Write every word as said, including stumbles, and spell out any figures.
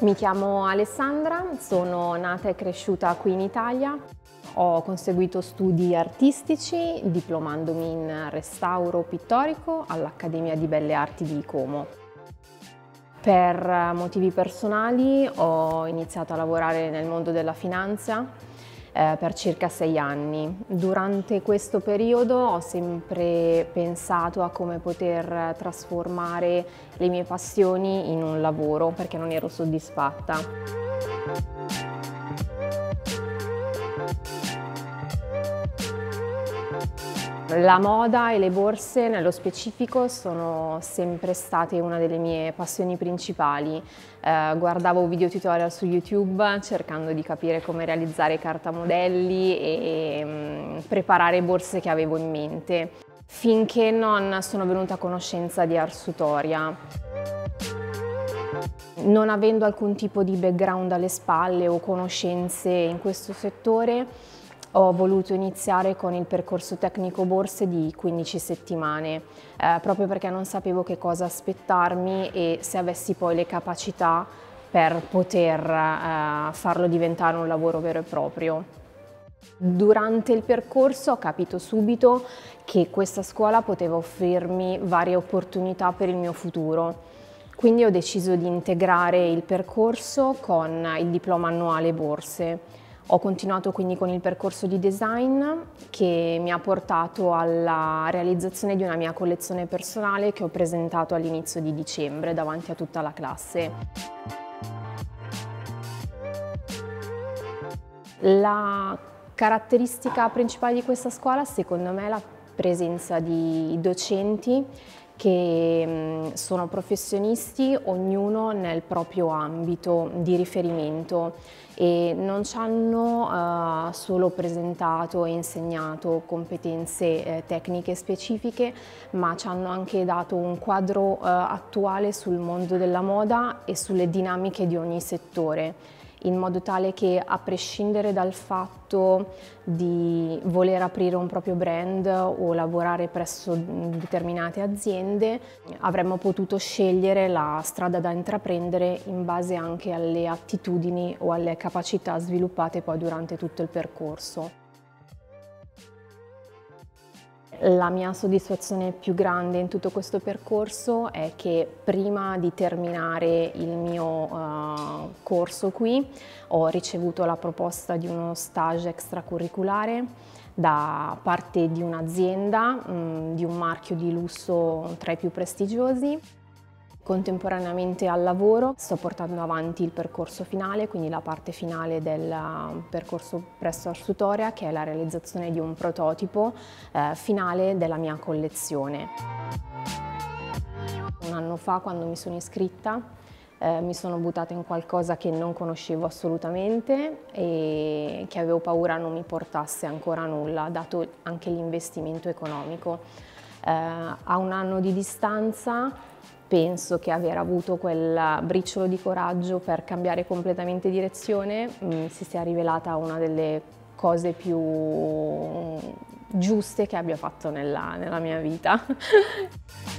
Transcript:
Mi chiamo Alessandra, sono nata e cresciuta qui in Italia. Ho conseguito studi artistici diplomandomi in restauro pittorico all'Accademia di Belle Arti di Como. Per motivi personali ho iniziato a lavorare nel mondo della finanza eh, per circa sei anni. Durante questo periodo ho sempre pensato a come poter trasformare le mie passioni in un lavoro perché non ero soddisfatta. La moda e le borse, nello specifico, sono sempre state una delle mie passioni principali. Eh, guardavo video tutorial su YouTube cercando di capire come realizzare cartamodelli e mh, preparare borse che avevo in mente, finché non sono venuta a conoscenza di Arsutoria. Non avendo alcun tipo di background alle spalle o conoscenze in questo settore, ho voluto iniziare con il percorso tecnico borse di quindici settimane, eh, proprio perché non sapevo che cosa aspettarmi e se avessi poi le capacità per poter eh, farlo diventare un lavoro vero e proprio. Durante il percorso ho capito subito che questa scuola poteva offrirmi varie opportunità per il mio futuro. Quindi ho deciso di integrare il percorso con il diploma annuale borse. Ho continuato quindi con il percorso di design che mi ha portato alla realizzazione di una mia collezione personale che ho presentato all'inizio di dicembre davanti a tutta la classe. La caratteristica principale di questa scuola, secondo me, è la presenza di docenti che sono professionisti, ognuno nel proprio ambito di riferimento, e non ci hanno uh, solo presentato e insegnato competenze eh, tecniche specifiche, ma ci hanno anche dato un quadro uh, attuale sul mondo della moda e sulle dinamiche di ogni settore, in modo tale che, a prescindere dal fatto di voler aprire un proprio brand o lavorare presso determinate aziende, avremmo potuto scegliere la strada da intraprendere in base anche alle attitudini o alle capacità sviluppate poi durante tutto il percorso. La mia soddisfazione più grande in tutto questo percorso è che prima di terminare il mio uh, corso qui ho ricevuto la proposta di uno stage extracurriculare da parte di un'azienda, um, di un marchio di lusso tra i più prestigiosi. Contemporaneamente al lavoro sto portando avanti il percorso finale, quindi la parte finale del percorso presso Arsutoria, che è la realizzazione di un prototipo eh, finale della mia collezione. Un anno fa, quando mi sono iscritta, eh, mi sono buttata in qualcosa che non conoscevo assolutamente e che avevo paura non mi portasse ancora nulla, dato anche l'investimento economico. Eh, a un anno di distanza penso che aver avuto quel briciolo di coraggio per cambiare completamente direzione mh, si sia rivelata una delle cose più giuste che abbia fatto nella, nella mia vita.